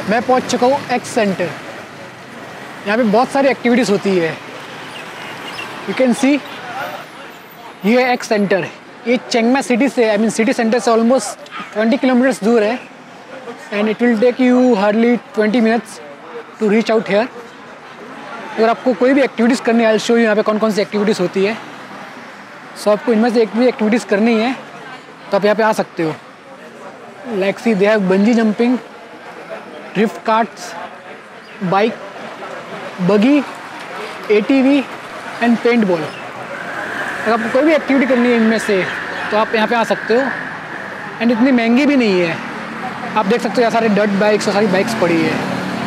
मैं पहुंच चुका हूँ एक्स सेंटर। यहाँ पे बहुत सारी एक्टिविटीज़ होती है। यू कैन सी ये है एक्स सेंटर। ये चिंगमाई सिटी से सिटी सेंटर से ऑलमोस्ट 20 किलोमीटर्स दूर है and it will take you hardly 20 minutes to reach out here. अगर आपको कोई भी एक्टिविटीज़ करनी है, आई विल शो यू यहाँ पे कौन कौन सी एक्टिविटीज़ होती है। सो आपको इनमें से एक भी एक्टिविटीज़ करनी है तो आप यहाँ पे आ सकते हो। Like see they have bungee jumping, drift karts, bike, buggy, ATV and paint ball. अगर आपको कोई भी एक्टिविटी करनी है इनमें से तो आप यहाँ पे आ सकते हो एंड इतनी महंगी भी नहीं है। आप देख सकते हो यहाँ सारे डर्ट बाइक्स और सारी बाइक्स पड़ी है,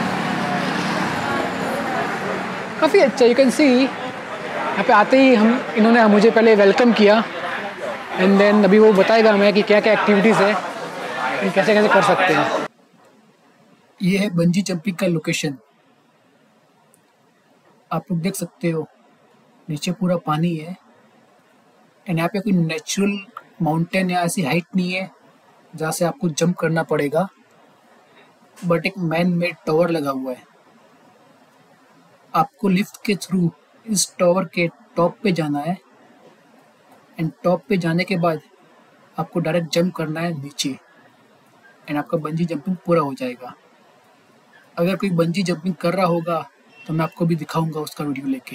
काफ़ी अच्छा। यू कैन सी यहाँ पे आते ही इन्होंने मुझे पहले वेलकम किया एंड देन अभी वो बताएगा हमें कि क्या क्या एक्टिविटीज़ है एंड कैसे कैसे कर सकते हैं। ये है बंजी जंपिंग का लोकेशन। आप लोग देख सकते हो नीचे पूरा पानी है एंड यहाँ पे कोई नेचुरल माउंटेन या ऐसी हाइट नहीं है जहाँ से आपको जंप करना पड़ेगा, बट एक मैन मेड टावर लगा हुआ है। आपको लिफ्ट के थ्रू इस टावर के टॉप पे जाना है एंड टॉप पे जाने के बाद आपको डायरेक्ट जंप करना है नीचे एंड आपका बंजी जंपिंग पूरा हो जाएगा। अगर कोई बंजी जंपिंग कर रहा होगा तो मैं आपको भी दिखाऊंगा उसका वीडियो लेके।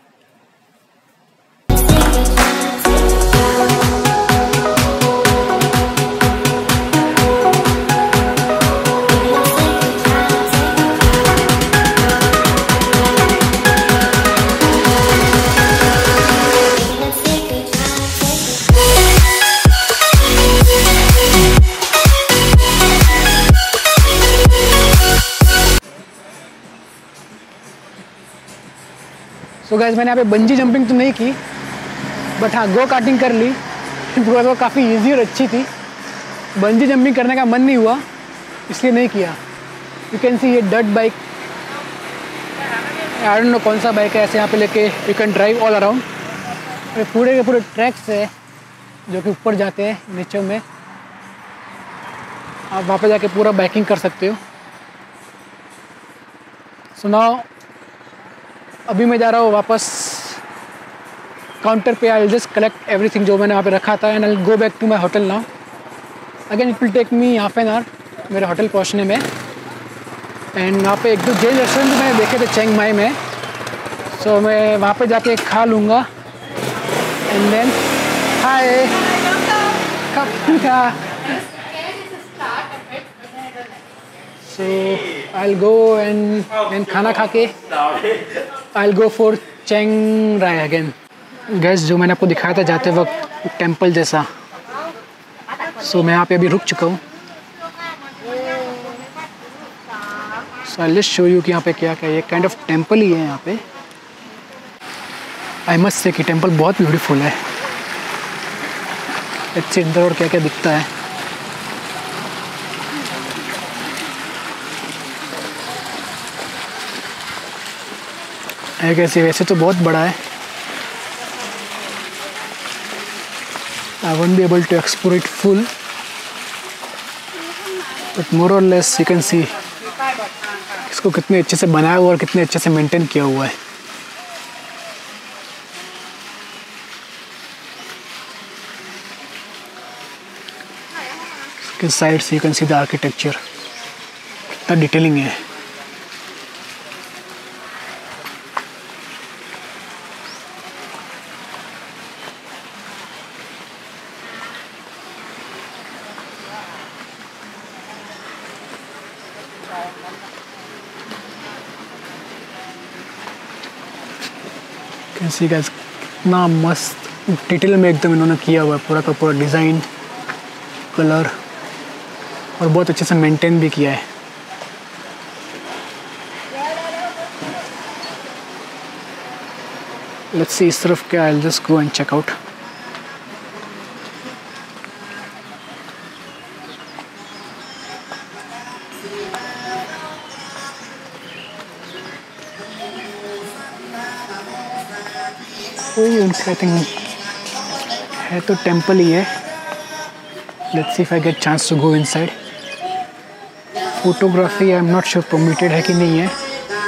सो गाइस, मैंने यहाँ पे बंजी जंपिंग तो नहीं की, बट हाँ गो कार्टिंग कर ली बिकॉज वो काफ़ी इजी और अच्छी थी। बंजी जंपिंग करने का मन नहीं हुआ इसलिए नहीं किया। यू कैन सी ये dirt bike, I don't know कौन सा बाइक है, ऐसे यहाँ पे लेके you can drive all around. पूरे के पूरे ट्रैक्स है जो कि ऊपर जाते हैं नीचे में, आप वहाँ पे जाके पूरा बाइकिंग कर सकते हो। सो नाउ अभी मैं जा रहा हूँ वापस काउंटर पे। आई जस्ट कलेक्ट एवरीथिंग जो मैंने वहाँ पे रखा था and I go back to my hotel now. Again it will take me half an hour मेरे होटल पहुँचने में। एंड वहाँ पे एक दो जैन रेस्टोरेंट मैंने देखे थे चिंगमाई में, सो मैं वहाँ पे जाके खा लूँगा and then hi so I will go and खाना खा के I will go for Chiang Rai again. Guys जो मैंने आपको दिखाया था जाते वक्त टेंपल जैसा, सो मैं यहाँ पे अभी रुक चुका हूँ। So I let's show you कि यहाँ पे क्या क्या, ये काइंड ऑफ टेंपल ही है यहाँ पे। आई मस्ट से कि टेंपल बहुत ब्यूटीफुल है। अच्छे अंदर और क्या क्या दिखता है। कैसे, वैसे तो बहुत बड़ा है। I won't be able to explore it full, but more or less you can सी इसको कितने अच्छे से बनाया हुआ और कितने अच्छे से मेंटेन किया हुआ है। इसके साइड से you can see the architecture, कितना डिटेलिंग है। कैसी गाइस, इतना मस्त डिटेल में एकदम इन्होंने किया हुआ है, पूरा का पूरा डिज़ाइन, कलर और बहुत अच्छे से मेंटेन भी किया है। लेट्स सी इस तरफ क्या, I will just go and check out. I think है तो टेंपल ही है। Let's see if I get chance to go inside. Photography I am not sure permitted है कि नहीं है।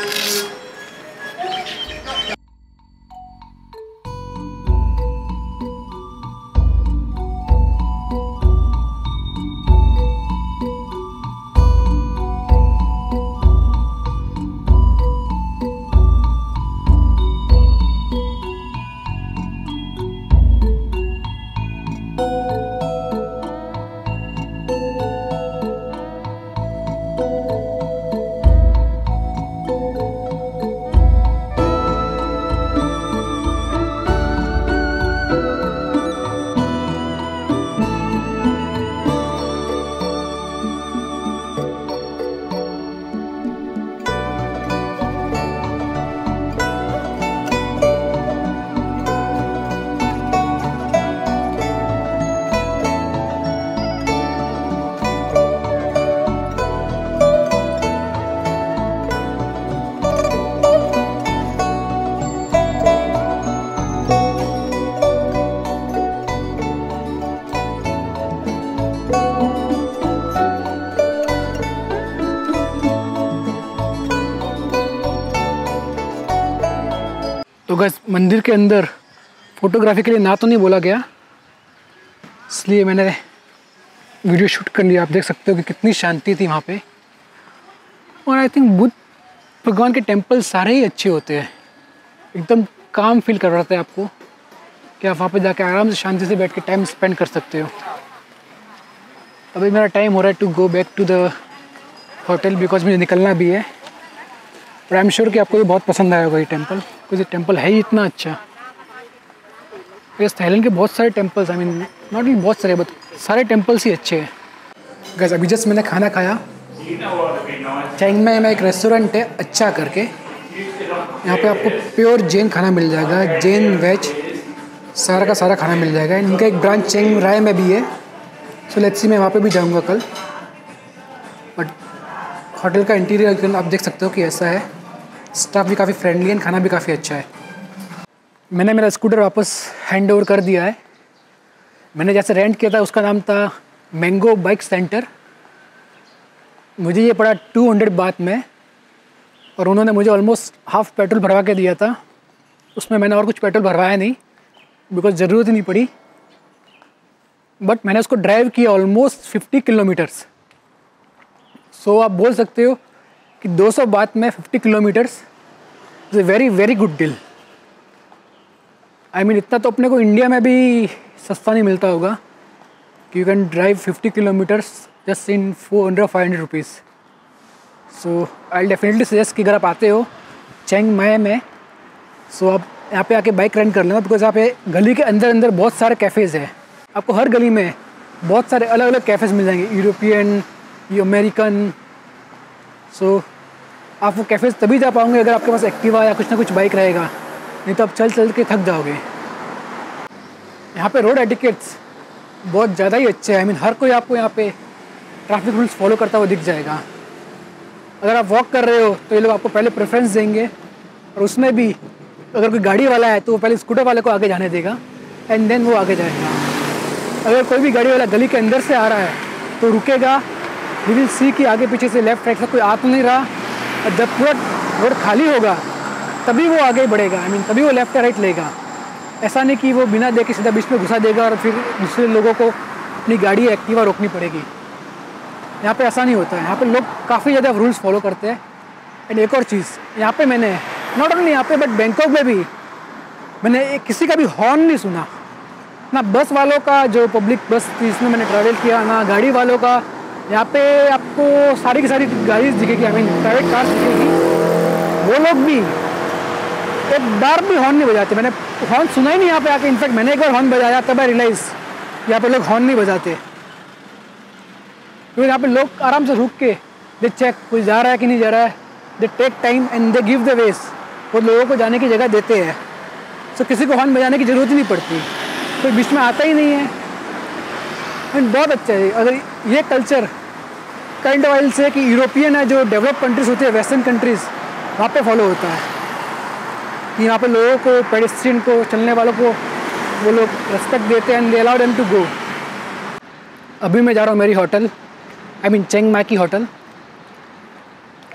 तो बस मंदिर के अंदर फोटोग्राफी के लिए ना तो नहीं बोला गया, इसलिए मैंने वीडियो शूट कर लिया। आप देख सकते हो कि कितनी शांति थी वहाँ पे। और आई थिंक बुद्ध भगवान के टेम्पल सारे ही अच्छे होते हैं, एकदम काम फील करवाते हैं आपको कि आप वहाँ पे जाके आराम से शांति से बैठ के टाइम स्पेंड कर सकते हो। अभी मेरा टाइम हो रहा है to go back to the hotel because मुझे निकलना भी है। और आई एम श्योर कि आपको ये बहुत पसंद आया होगा ये टेम्पल, बिकॉज ये टेम्पल है ही इतना अच्छा। इस थाईलैंड के बहुत सारे temples, I mean not only बहुत सारे बट सारे टेम्पल्स ही अच्छे हैं। गाइस अभी जस्ट मैंने खाना खाया चैंग माई में, एक रेस्टोरेंट है अच्छा करके। यहाँ पे आपको प्योर जैन खाना मिल जाएगा, जैन वेज सारा का सारा खाना मिल जाएगा। इनका एक ब्रांच चिंग राय में भी है, सो लेट्स सी मैं वहाँ पे भी जाऊँगा कल। बट होटल का इंटीरियर आप देख सकते हो कि ऐसा है, स्टाफ भी काफ़ी फ्रेंडली है, खाना भी काफ़ी अच्छा है। मैंने मेरा स्कूटर वापस हैंड ओवर कर दिया है। मैंने जैसे रेंट किया था उसका नाम था मैंगो बाइक सेंटर। मुझे ये पड़ा 200 बात में, और उन्होंने मुझे ऑलमोस्ट हाफ पेट्रोल भरवा के दिया था। उसमें मैंने और कुछ पेट्रोल भरवाया नहीं बिकॉज ज़रूरत ही नहीं पड़ी। बट मैंने उसको ड्राइव किया ऑलमोस्ट 50 किलोमीटर्स। सो आप बोल सकते हो कि 200 बात में 50 kilometres is a very very good deal. I mean इतना तो अपने को इंडिया में भी सस्ता नहीं मिलता होगा कि you can drive 50 kilometres just in 400-500 rupees. So I definitely suggest कि अगर आप आते हो चिंग माई में, सो आप यहाँ पे आके बाइक रेंट कर लेना, बिकॉज यहाँ पे गली के अंदर अंदर बहुत सारे कैफ़ेज़ हैं। आपको हर गली में बहुत सारे अलग अलग कैफ़ेज़ मिल जाएंगे, यूरोपियन, अमेरिकन। सो आप वो कैफ़ेज़ तभी जा पाओगे अगर आपके पास एक्टिवा या कुछ ना कुछ बाइक रहेगा, नहीं तो आप चल चल के थक जाओगे। यहाँ पे रोड एटिकेट्स बहुत ज़्यादा ही अच्छे हैं। आई मीन हर कोई आपको यहाँ पे ट्रैफिक रूल्स फॉलो करता हुआ दिख जाएगा। अगर आप वॉक कर रहे हो तो ये लोग आपको पहले प्रेफरेंस देंगे, और उसमें भी अगर कोई गाड़ी वाला है तो वो पहले स्कूटर वाले को आगे जाने देगा एंड देन वो आगे जाएगा। अगर कोई भी गाड़ी वाला गली के अंदर से आ रहा है तो रुकेगा, वी विल सी कि आगे पीछे से लेफ्ट राइट से कोई आ तो नहीं रहा, और जब पूरा रोड खाली होगा तभी वो आगे बढ़ेगा। आई मीन तभी वो लेफ्ट या राइट लेगा। ऐसा नहीं कि वो बिना देखे सीधा बीच में घुसा देगा और फिर दूसरे लोगों को अपनी गाड़ी एक्टिवा रोकनी पड़ेगी। यहाँ पे ऐसा नहीं होता है। यहाँ पे लोग काफ़ी ज़्यादा रूल्स फॉलो करते हैं। एंड एक और चीज़ यहाँ पे मैंने नॉट ओनली यहाँ पे बट बैंकॉक में भी मैंने किसी का भी हॉर्न नहीं सुना, ना बस वालों का, जो पब्लिक बस थी इसमें मैंने ट्रैवल किया, ना गाड़ी वालों का। यहाँ पे आपको सारी की सारी गाड़ी दिखेगी, आई मीन प्राइवेट कार दिखेगी, वो लोग भी एक बार भी हॉर्न नहीं बजाते। मैंने हॉर्न सुना ही नहीं यहाँ पे आके। इनफैक्ट मैंने एक बार हॉर्न बजाया तब आई रियलाइज़ यहाँ पे लोग हॉर्न नहीं बजाते, क्योंकि यहाँ पे लोग आराम से रुक के दे चेक कोई जा रहा है कि नहीं जा रहा है, they take time and they give the ways, वो लोगों को जाने की जगह देते हैं। सो किसी को हॉर्न बजाने की ज़रूरत ही नहीं पड़ती, कोई बीच में आता ही नहीं है। एंड बहुत अच्छा है। अगर ये कल्चर काइंड ऑफ वाइल से कि यूरोपियन है, जो डेवलप कंट्रीज़ होती है, वेस्टर्न कंट्रीज़, वहाँ पे फॉलो होता है कि यहाँ पे लोगों को, पेडेस्ट्रियन को, चलने वालों को वो लोग रेस्पेक्ट देते हैं and they allow them to go. अभी मैं जा रहा हूँ मेरी होटल, आई मीन चिंग माई की होटल।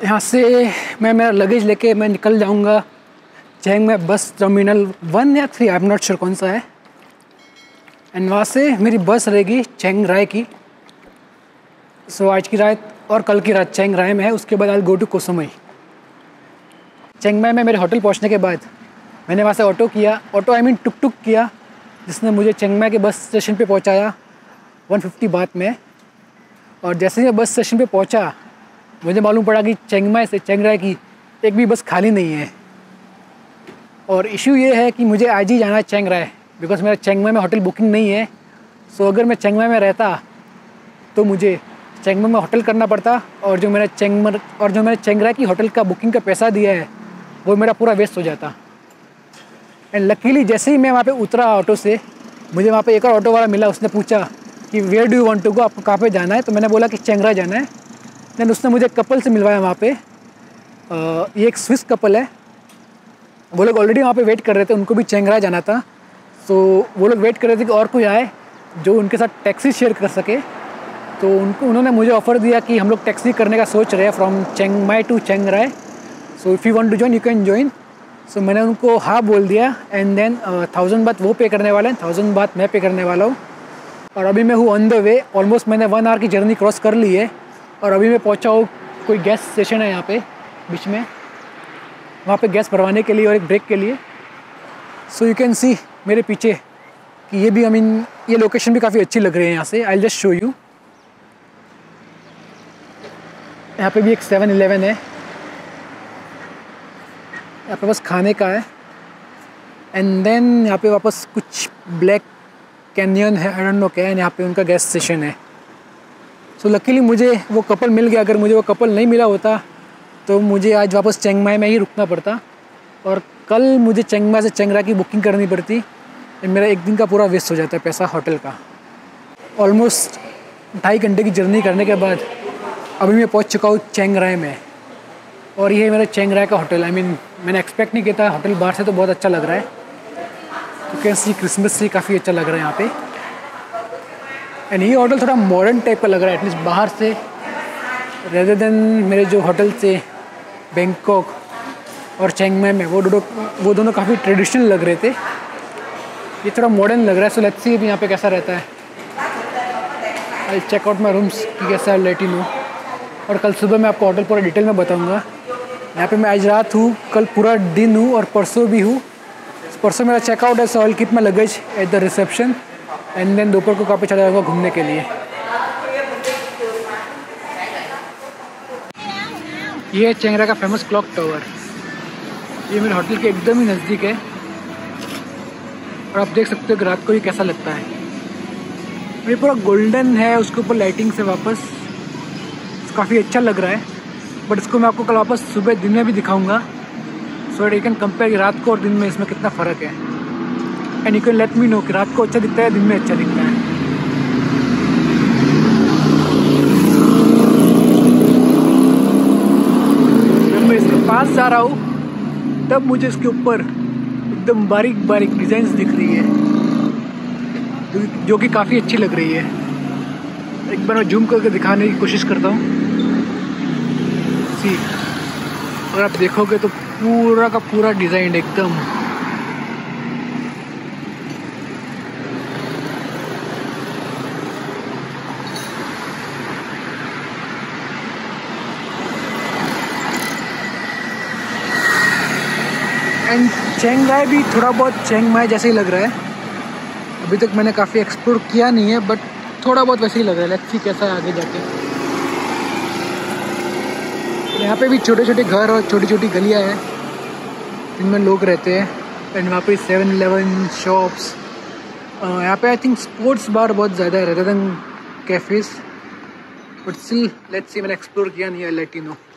यहाँ से मैं मेरा लगेज लेके मैं निकल जाऊँगा चैंग में बस टर्मिनल 1 या 3, आई एम नॉट श्योर कौन सा है। एंड वहाँ से मेरी बस रहेगी चैंग राय की। सो आज की रात और कल की रात चैंग राय में है, उसके बाद आई गो टू कोसो मई। चैंग माई में मेरे होटल पहुँचने के बाद मैंने वहाँ से ऑटो किया, टुक टुक किया, जिसने मुझे चैंग माई के बस स्टेशन पे पहुँचाया 150 बात में। और जैसे ही मैं बस स्टेशन पे पहुँचा मुझे मालूम पड़ा कि चैंग माई से चैंग राय की एक भी बस खाली नहीं है। और इशू ये है कि मुझे आज ही जाना है चैंग राय, बिकॉज मेरा चैंग माई में होटल बुकिंग नहीं है। सो अगर मैं चैंग माई में रहता तो मुझे चैंग माई में होटल करना पड़ता, और जो मैंने चैंग राय की होटल का बुकिंग का पैसा दिया है वो मेरा पूरा वेस्ट हो जाता। एंड लकीली जैसे ही मैं वहाँ पे उतरा ऑटो से, मुझे वहाँ पे एक और ऑटो वाला मिला। उसने पूछा कि where do you want to go, आपको कहाँ पे जाना है? तो मैंने बोला कि चैंग राय जाना है। देन उसने मुझे कपल से मिलवाया वहाँ पे। ये एक स्विस कपल है, वो लोग ऑलरेडी वहाँ पे वेट कर रहे थे, उनको भी चैंग राय जाना था। सो वो लोग वेट कर रहे थे कि और कोई आए जो उनके साथ टैक्सी शेयर कर सके। तो उन्होंने मुझे ऑफ़र दिया कि हम लोग टैक्सी करने का सोच रहे हैं from Chiang Mai to Chiang Rai, so if you want to join you can join. So मैंने उनको हाँ बोल दिया। एंड देन 1000 बात वो पे करने वाले हैं, 1000 बात मैं पे करने वाला हूँ। और अभी मैं हूँ ऑन द वे, ऑलमोस्ट मैंने 1 आवर की जर्नी क्रॉस कर ली है। और अभी मैं पहुँचा हूँ, कोई गैस स्टेशन है यहाँ पे बीच में, वहाँ पे गैस भरवाने के लिए और एक ब्रेक के लिए। सो यू कैन सी मेरे पीछे कि ये भी ये लोकेशन भी काफ़ी अच्छी लग रही है यहाँ से। I will just show you. यहाँ पे भी एक 7-Eleven है, यहाँ पे बस खाने का है। एंड देन यहाँ पे वापस कुछ ब्लैक कैनियन है, आई डोंट नो क्या है, यहाँ पे उनका गैस स्टेशन है। सो लकीली मुझे वो कपल मिल गया। अगर मुझे वो कपल नहीं मिला होता तो मुझे आज वापस चैंग माई में ही रुकना पड़ता, और कल मुझे चैंग माई से चैंग राय की बुकिंग करनी पड़ती। मेरा एक दिन का पूरा वेस्ट हो जाता है पैसा होटल का। ऑलमोस्ट 2.5 घंटे की जर्नी करने के बाद अभी मैं पहुंच चुका हूँ चैंग राय में। और ये है मेरा चैंग राय का होटल। मैंने एक्सपेक्ट नहीं किया था, होटल बाहर से तो बहुत अच्छा लग रहा है, तो कैसे क्रिसमस से काफ़ी अच्छा लग रहा है यहाँ पे। एंड ये होटल थोड़ा मॉडर्न टाइप का लग रहा है, एटलीस्ट बाहर से, रेदर देन मेरे जो होटल थे बैंकॉक और चैंग माई में, वो दोनों काफ़ी ट्रेडिशनल लग रहे थे। ये थोड़ा मॉडर्न लग रहा है। सो लेट्स सी यहाँ पे कैसा रहता है। I check out my rooms कि कैसा लेट यू नो, और कल सुबह मैं आपको होटल पूरा डिटेल में बताऊँगा। यहाँ पे मैं आज रात हूँ, कल पूरा दिन हूँ और परसों भी हूँ। परसों मेरा चेकआउट है, so I will keep my luggage at the reception. And then दोपहर को काफ़ी चला जाऊँगा घूमने के लिए। ये है चैंग राय का फेमस क्लॉक टावर। ये मेरे होटल के एकदम ही नज़दीक है, और आप देख सकते हो कि रात को ये कैसा लगता है। ये पूरा गोल्डन है, उसके ऊपर लाइटिंग से वापस काफ़ी अच्छा लग रहा है। बट इसको मैं आपको कल वापस सुबह दिन में भी दिखाऊंगा, सो यू कैन कंपेयर रात को और दिन में इसमें कितना फ़र्क है। And you can let me know कि रात को अच्छा दिखता है, दिन में अच्छा दिखता है। जब मैं इसके पास जा रहा हूँ तब मुझे इसके ऊपर एकदम बारीक बारीक डिजाइन्स दिख रही है, जो कि काफ़ी अच्छी लग रही है। एक बार मैं जूम करके दिखाने की कोशिश करता हूँ। सी, अगर आप देखोगे तो पूरा का पूरा डिज़ाइन एकदम एंड चैंग राय भी थोड़ा बहुत चैंग माई जैसे ही लग रहा है। अभी तक मैंने काफ़ी एक्सप्लोर किया नहीं है, बट थोड़ा बहुत वैसे ही लग रहा है। लेट्स सी कैसा है आगे जाके। यहाँ पे भी छोटे छोटे घर और छोटी छोटी गलियाँ हैं जिनमें लोग रहते हैं। एंड वहाँ पे 7-Eleven शॉप्स। यहाँ पे आई थिंक स्पोर्ट्स बार बहुत ज़्यादा है rather than cafes, but still let's see, मैंने एक्सप्लोर किया नहीं है, लेट यू नो।